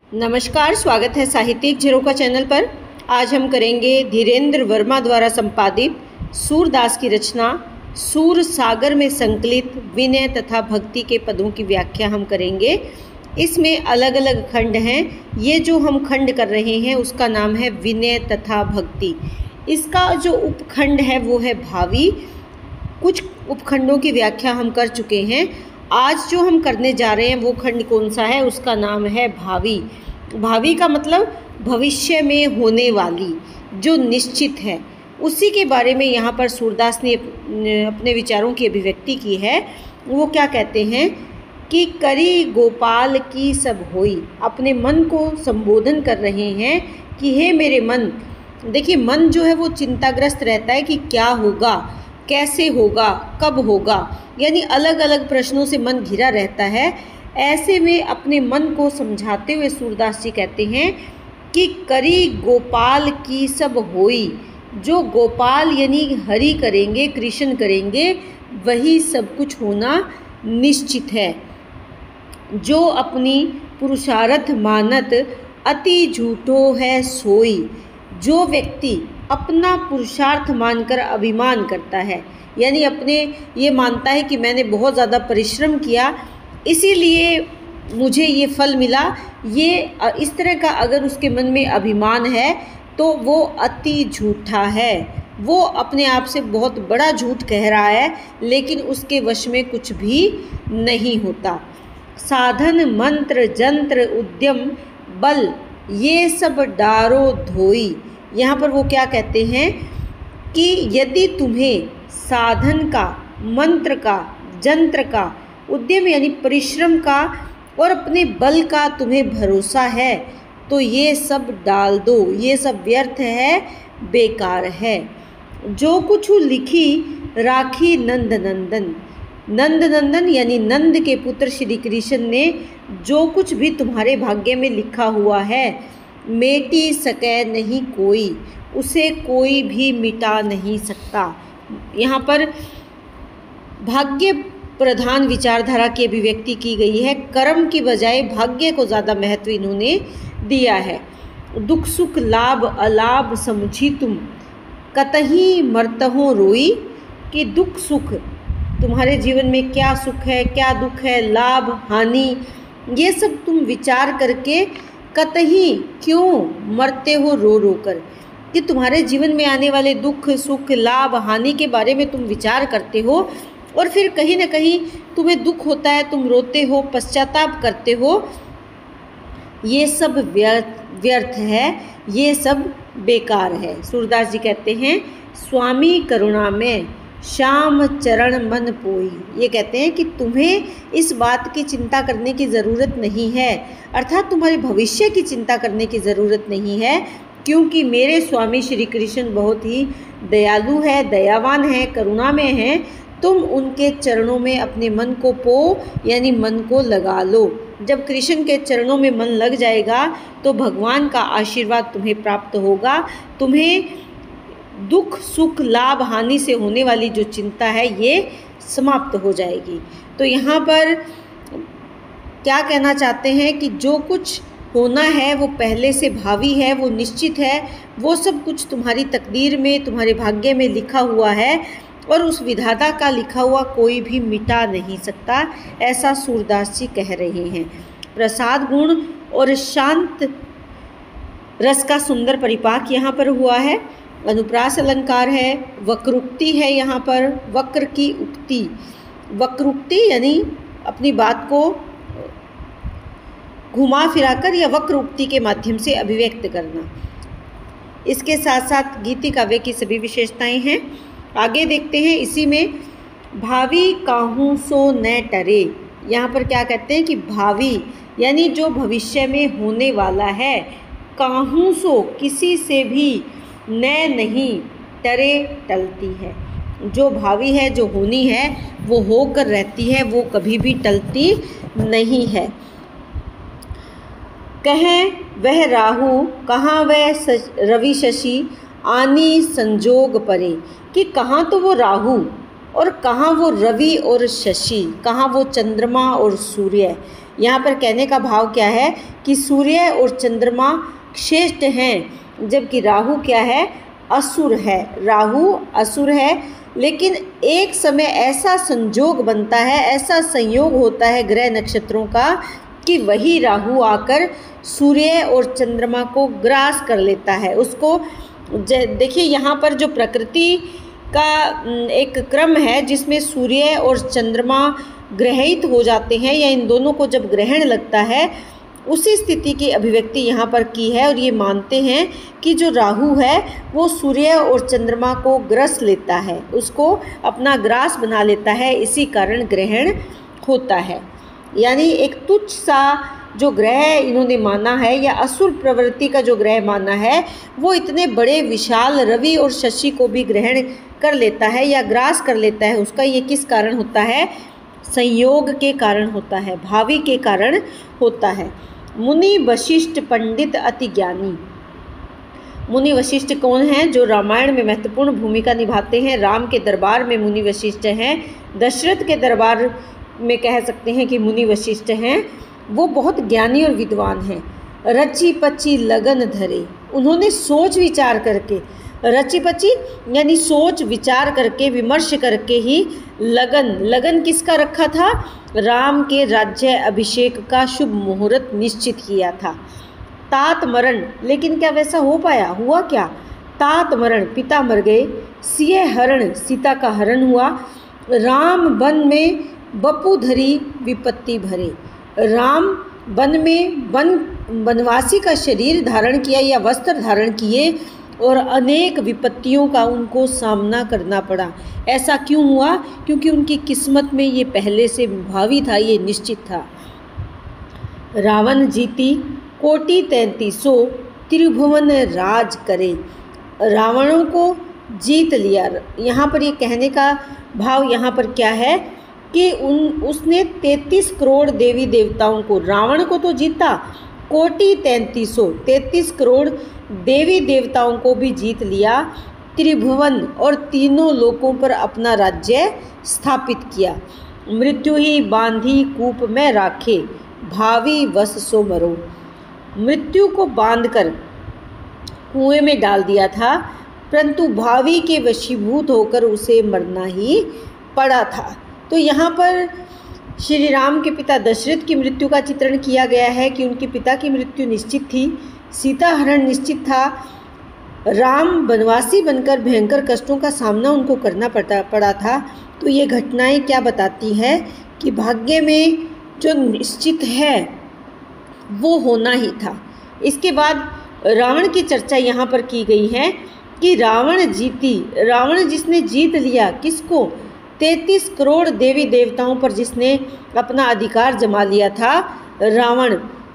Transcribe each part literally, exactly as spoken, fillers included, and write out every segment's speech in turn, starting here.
नमस्कार, स्वागत है साहित्यिक झरोखा चैनल पर। आज हम करेंगे धीरेन्द्र वर्मा द्वारा संपादित सूरदास की रचना सूर सागर में संकलित विनय तथा भक्ति के पदों की व्याख्या हम करेंगे। इसमें अलग अलग खंड हैं। ये जो हम खंड कर रहे हैं उसका नाम है विनय तथा भक्ति। इसका जो उपखंड है वो है भावी। कुछ उपखंडों की व्याख्या हम कर चुके हैं। आज जो हम करने जा रहे हैं वो खंड कौन सा है, उसका नाम है भावी। भावी का मतलब भविष्य में होने वाली, जो निश्चित है, उसी के बारे में यहाँ पर सूरदास ने अपने विचारों की अभिव्यक्ति की है। वो क्या कहते हैं कि करी गोपाल की सब होई। अपने मन को संबोधन कर रहे हैं कि हे मेरे मन। देखिए, मन जो है वो चिंताग्रस्त रहता है कि क्या होगा, कैसे होगा, कब होगा, यानी अलग अलग प्रश्नों से मन घिरा रहता है। ऐसे में अपने मन को समझाते हुए सूरदास जी कहते हैं कि करी गोपाल की सब होई। जो गोपाल यानी हरि करेंगे, कृष्ण करेंगे, वही सब कुछ होना निश्चित है। जो अपनी पुरुषार्थ मानत अति झूठो है सोई। जो व्यक्ति अपना पुरुषार्थ मानकर अभिमान करता है, यानी अपने ये मानता है कि मैंने बहुत ज़्यादा परिश्रम किया इसीलिए मुझे ये फल मिला, ये इस तरह का अगर उसके मन में अभिमान है तो वो अति झूठा है। वो अपने आप से बहुत बड़ा झूठ कह रहा है, लेकिन उसके वश में कुछ भी नहीं होता। साधन मंत्र जंत्र उद्यम बल ये सब डारो धोई। यहाँ पर वो क्या कहते हैं कि यदि तुम्हें साधन का, मंत्र का, जंत्र का, उद्यम यानी परिश्रम का और अपने बल का तुम्हें भरोसा है तो ये सब डाल दो, ये सब व्यर्थ है, बेकार है। जो कुछ लिखी राखी नंद नंदन। नंद नंदन यानी नंद के पुत्र श्री कृष्ण ने जो कुछ भी तुम्हारे भाग्य में लिखा हुआ है, मेटी सके नहीं कोई, उसे कोई भी मिटा नहीं सकता। यहाँ पर भाग्य प्रधान विचारधारा की अभिव्यक्ति की गई है। कर्म की बजाय भाग्य को ज़्यादा महत्व इन्होंने दिया है। दुख सुख लाभ अलाभ समझी तुम कतही मरतहों रोई। कि दुख सुख, तुम्हारे जीवन में क्या सुख है, क्या दुख है, लाभ हानि, ये सब तुम विचार करके कतही क्यों मरते हो रो रो कर। कि तुम्हारे जीवन में आने वाले दुख सुख लाभ हानि के बारे में तुम विचार करते हो और फिर कहीं ना कहीं तुम्हें दुख होता है, तुम रोते हो, पश्चाताप करते हो। ये सब व्यर्थ व्यर्थ है, ये सब बेकार है। सूरदास जी कहते हैं स्वामी करुणा में श्याम चरण मन पोई। ये कहते हैं कि तुम्हें इस बात की चिंता करने की ज़रूरत नहीं है, अर्थात तुम्हारे भविष्य की चिंता करने की ज़रूरत नहीं है, क्योंकि मेरे स्वामी श्री कृष्ण बहुत ही दयालु है, दयावान है, करुणा में है। तुम उनके चरणों में अपने मन को पो यानी मन को लगा लो। जब कृष्ण के चरणों में मन लग जाएगा तो भगवान का आशीर्वाद तुम्हें प्राप्त होगा। तुम्हें दुख सुख लाभ हानि से होने वाली जो चिंता है ये समाप्त हो जाएगी। तो यहाँ पर क्या कहना चाहते हैं कि जो कुछ होना है वो पहले से भावी है, वो निश्चित है, वो सब कुछ तुम्हारी तकदीर में, तुम्हारे भाग्य में लिखा हुआ है और उस विधाता का लिखा हुआ कोई भी मिटा नहीं सकता। ऐसा सूरदास जी कह रहे हैं। प्रसाद गुण और शांत रस का सुंदर परिपाक यहाँ पर हुआ है। अनुप्रास अलंकार है, वक्रोक्ति है। यहाँ पर वक्र की उक्ति, वक्रोक्ति यानी अपनी बात को घुमा फिराकर या वक्र उक्ति के माध्यम से अभिव्यक्त करना। इसके साथ साथ गीति काव्य की सभी विशेषताएं हैं। आगे देखते हैं इसी में भावी काहू सो न टरे। यहाँ पर क्या कहते हैं कि भावी यानी जो भविष्य में होने वाला है, काहू सो किसी से भी न नहीं टरे टलती है। जो भावी है, जो होनी है, वो होकर रहती है, वो कभी भी टलती नहीं है। कहें वह राहु कहाँ वह रवि शशि आनी संजोग परे। कि कहाँ तो वो राहु और कहाँ वो रवि और शशि, कहाँ वो चंद्रमा और सूर्य, यहाँ पर कहने का भाव क्या है कि सूर्य और चंद्रमा श्रेष्ठ हैं, जबकि राहु क्या है, असुर है। राहु असुर है, लेकिन एक समय ऐसा संजोग बनता है, ऐसा संयोग होता है ग्रह नक्षत्रों का कि वही राहु आकर सूर्य और चंद्रमा को ग्रास कर लेता है। उसको देखिए, यहाँ पर जो प्रकृति का एक क्रम है जिसमें सूर्य और चंद्रमा ग्रहित हो जाते हैं या इन दोनों को जब ग्रहण लगता है, उसी स्थिति की अभिव्यक्ति यहाँ पर की है। और ये मानते हैं कि जो राहु है वो सूर्य और चंद्रमा को ग्रस लेता है, उसको अपना ग्रास बना लेता है, इसी कारण ग्रहण होता है। यानी एक तुच्छ सा जो ग्रह इन्होंने माना है या असुर प्रवृत्ति का जो ग्रह माना है, वो इतने बड़े विशाल रवि और शशि को भी ग्रहण कर लेता है या ग्रास कर लेता है। उसका ये किस कारण होता है, संयोग के कारण होता है, भावी के कारण होता है। मुनि वशिष्ठ पंडित अति ज्ञानी। मुनि वशिष्ठ कौन हैं? जो रामायण में महत्वपूर्ण भूमिका निभाते हैं। राम के दरबार में मुनि वशिष्ठ हैं, दशरथ के दरबार में कह सकते हैं कि मुनि वशिष्ठ हैं। वो बहुत ज्ञानी और विद्वान हैं। रची पची लगन धरे, उन्होंने सोच विचार करके, रची पची यानी सोच विचार करके, विमर्श करके ही लगन, लगन किसका रखा था? राम के राज्य अभिषेक का शुभ मुहूर्त निश्चित किया था। तात मरण, लेकिन क्या वैसा हो पाया? हुआ क्या? तात मरण, पिता मर गए। सिय हरण, सीता का हरण हुआ। राम वन में बपू धरी विपत्ति भरे, राम वन में वन वनवासी का शरीर धारण किया या वस्त्र धारण किए और अनेक विपत्तियों का उनको सामना करना पड़ा। ऐसा क्यों हुआ? क्योंकि उनकी किस्मत में ये पहले से भावी था, ये निश्चित था। रावण जीती कोटि तैंतीसो, त्रिभुवन राज करे। रावणों को जीत लिया। यहाँ पर ये कहने का भाव यहाँ पर क्या है कि उन उसने तैंतीस करोड़ देवी देवताओं को, रावण को तो जीता, कोटि तैंतीसों तैंतीस करोड़ देवी देवताओं को भी जीत लिया। त्रिभुवन और तीनों लोकों पर अपना राज्य स्थापित किया। मृत्यु ही बांधी कूप में राखे, भावी वस सो मरो। मृत्यु को बांधकर कुएं में डाल दिया था, परंतु भावी के वशीभूत होकर उसे मरना ही पड़ा था। तो यहाँ पर श्री राम के पिता दशरथ की मृत्यु का चित्रण किया गया है कि उनके पिता की मृत्यु निश्चित थी, सीता हरण निश्चित था, राम वनवासी बनकर भयंकर कष्टों का सामना उनको करना पड़ा पड़ा था। तो ये घटनाएं क्या बताती है कि भाग्य में जो निश्चित है वो होना ही था। इसके बाद रावण की चर्चा यहाँ पर की गई है कि रावण जीती, रावण जिसने जीत लिया किसको? तैंतीस करोड़ देवी देवताओं पर जिसने अपना अधिकार जमा लिया था। रावण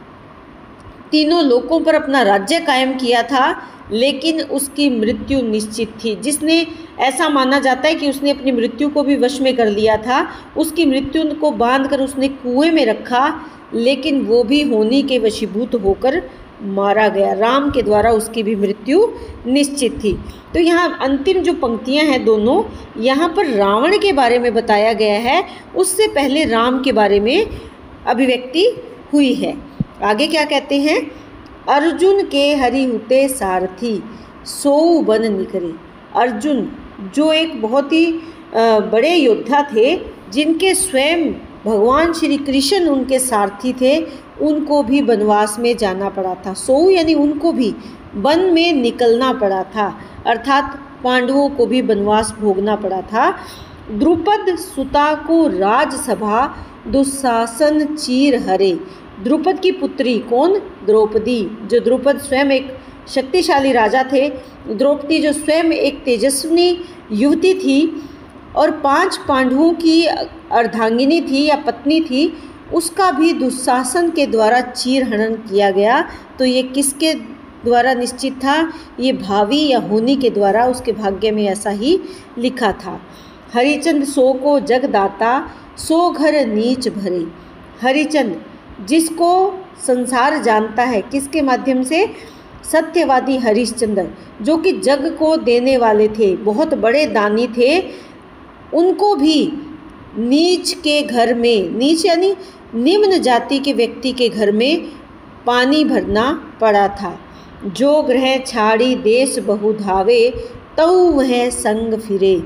तीनों लोकों पर अपना राज्य कायम किया था, लेकिन उसकी मृत्यु निश्चित थी। जिसने, ऐसा माना जाता है कि उसने अपनी मृत्यु को भी वश में कर लिया था, उसकी मृत्यु को बांधकर उसने कुएं में रखा, लेकिन वो भी होनी के वशीभूत होकर मारा गया। राम के द्वारा उसकी भी मृत्यु निश्चित थी। तो यहाँ अंतिम जो पंक्तियाँ हैं दोनों, यहाँ पर रावण के बारे में बताया गया है, उससे पहले राम के बारे में अभिव्यक्ति हुई है। आगे क्या कहते हैं? अर्जुन के हरि हुते सारथी, सो बन निकरे। अर्जुन जो एक बहुत ही बड़े योद्धा थे, जिनके स्वयं भगवान श्री कृष्ण उनके सारथी थे, उनको भी वनवास में जाना पड़ा था। सो यानी उनको भी वन में निकलना पड़ा था, अर्थात पांडवों को भी वनवास भोगना पड़ा था। द्रुपद सुता को राजसभा दुशासन चीर हरे। द्रुपद की पुत्री कौन? द्रौपदी। जो द्रुपद स्वयं एक शक्तिशाली राजा थे, द्रौपदी जो स्वयं एक तेजस्विनी युवती थी और पांच पांडवों की अर्धांगिनी थी या पत्नी थी, उसका भी दुशासन के द्वारा चीर हनन किया गया। तो ये किसके द्वारा निश्चित था? ये भावी या होनी के द्वारा, उसके भाग्य में ऐसा ही लिखा था। हरिचंद सो को जगदाता, सो घर नीच भरे। हरिचंद जिसको संसार जानता है, किसके माध्यम से? सत्यवादी हरिश्चंद्र, जो कि जग को देने वाले थे, बहुत बड़े दानी थे, उनको भी नीच के घर में, नीच यानी निम्न जाति के व्यक्ति के घर में पानी भरना पड़ा था। जो ग्रह छाड़ी देश बहु धावे, तऊ वह संग फिरे।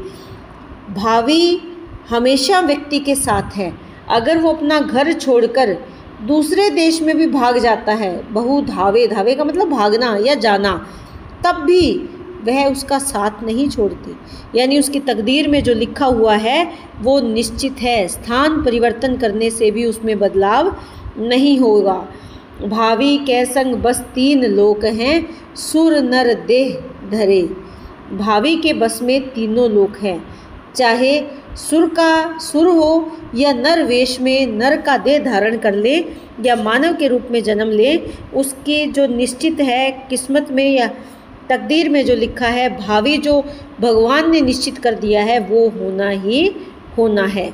भावी हमेशा व्यक्ति के साथ है। अगर वो अपना घर छोड़कर दूसरे देश में भी भाग जाता है, बहु धावे, धावे का मतलब भागना या जाना, तब भी वह उसका साथ नहीं छोड़ती। यानी उसकी तकदीर में जो लिखा हुआ है वो निश्चित है। स्थान परिवर्तन करने से भी उसमें बदलाव नहीं होगा। भावी कै संग बस तीन लोक हैं, सुर नर देह धरे। भावी के बस में तीनों लोक हैं, चाहे सुर का सुर हो या नर वेश में नर का देह धारण कर ले या मानव के रूप में जन्म ले, उसके जो निश्चित है किस्मत में या तकदीर में जो लिखा है, भावी जो भगवान ने निश्चित कर दिया है वो होना ही होना है।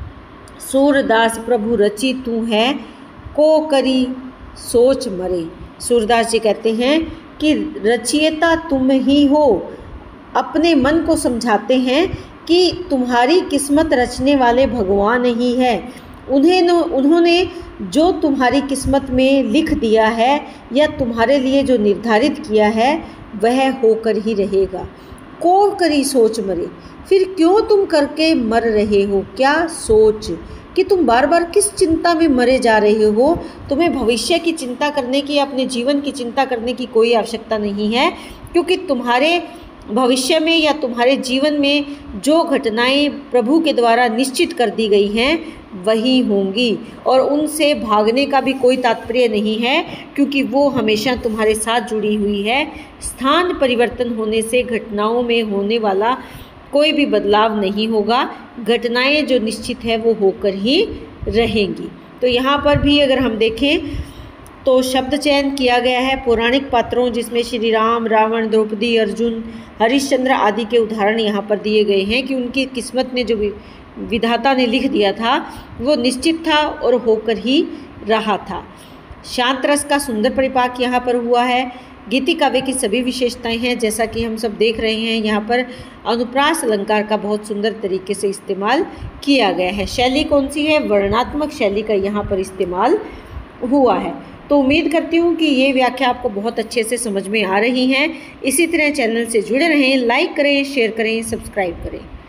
सूरदास प्रभु रची तू है, को करी सोच मरे। सूरदास जी कहते हैं कि रचयिता तुम ही हो। अपने मन को समझाते हैं कि तुम्हारी किस्मत रचने वाले भगवान ही है। उन्हें उन्होंने जो तुम्हारी किस्मत में लिख दिया है या तुम्हारे लिए जो निर्धारित किया है वह होकर ही रहेगा। को करी सोच मरे, फिर क्यों तुम करके मर रहे हो? क्या सोच कि तुम बार बार किस चिंता में मरे जा रहे हो? तुम्हें भविष्य की चिंता करने की, अपने जीवन की चिंता करने की कोई आवश्यकता नहीं है, क्योंकि तुम्हारे भविष्य में या तुम्हारे जीवन में जो घटनाएं प्रभु के द्वारा निश्चित कर दी गई हैं वही होंगी, और उनसे भागने का भी कोई तात्पर्य नहीं है, क्योंकि वो हमेशा तुम्हारे साथ जुड़ी हुई है। स्थान परिवर्तन होने से घटनाओं में होने वाला कोई भी बदलाव नहीं होगा। घटनाएं जो निश्चित है वो होकर ही रहेंगी। तो यहाँ पर भी अगर हम देखें तो शब्द चयन किया गया है पौराणिक पात्रों, जिसमें श्री राम, रावण, द्रौपदी, अर्जुन, हरिश्चंद्र आदि के उदाहरण यहाँ पर दिए गए हैं कि उनकी किस्मत ने जो विधाता ने लिख दिया था वो निश्चित था और होकर ही रहा था। शांत रस का सुंदर परिपाक यहाँ पर हुआ है। गीति काव्य की सभी विशेषताएं हैं, जैसा कि हम सब देख रहे हैं। यहाँ पर अनुप्रास अलंकार का बहुत सुंदर तरीके से इस्तेमाल किया गया है। शैली कौन सी है? वर्णनात्मक शैली का यहाँ पर इस्तेमाल हुआ है। तो उम्मीद करती हूँ कि ये व्याख्या आपको बहुत अच्छे से समझ में आ रही है। इसी तरह चैनल से जुड़े रहें, लाइक करें, शेयर करें, सब्सक्राइब करें।